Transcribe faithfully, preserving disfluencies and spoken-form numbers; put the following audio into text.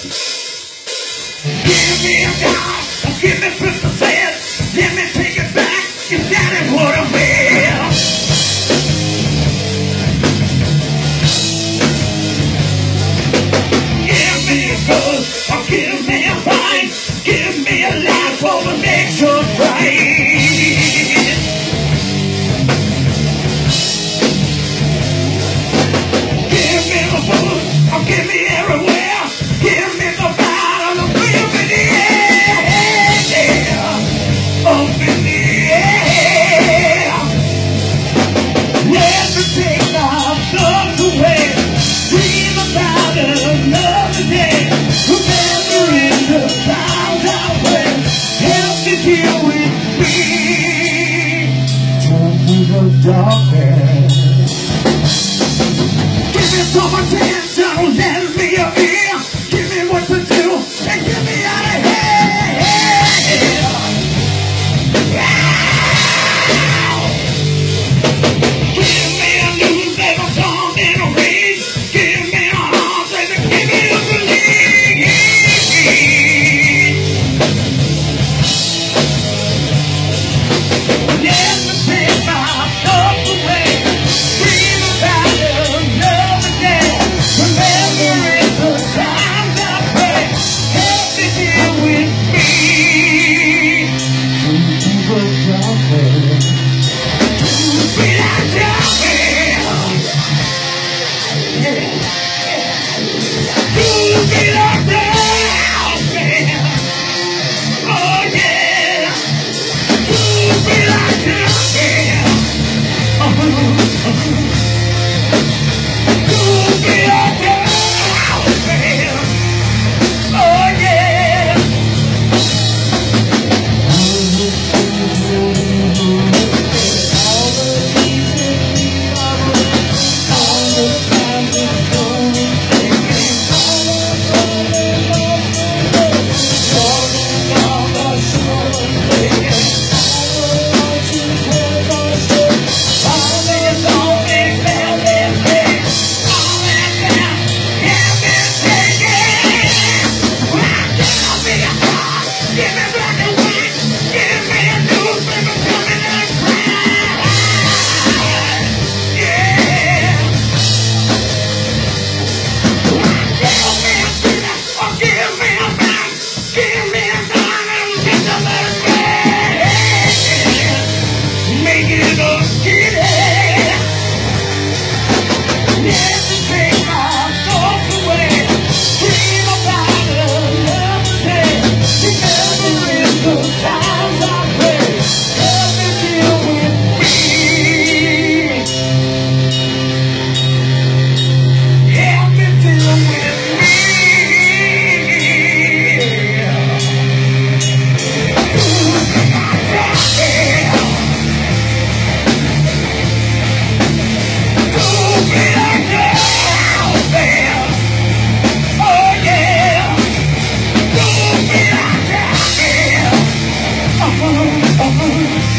Give me a dollar, give me fifty cents. Let me take it back, if that ain't what I will. Give me a good, or give me a fine. Give me a life for the next one right. Give me the food, or give me everywhere. Give me the bottle, or give me the air. Up in the air. Let me take my thoughts away. Dream about another day. Remembering the times I went. Help me here with me. Turn me the darkness. Give me some attention, lend me a ear. Give me what to do, and get me out of here. Give me a newspaper song in a read. Give me a heart and give me a belief. Let me take my thoughts away. Dream about another day. Remembering the times I pray. Help me deal with me. To be like Dogman. Yeah. To be like Dogman. Oh yeah. To be like Dogman. To be like Dogman. Oh yeah. Oh,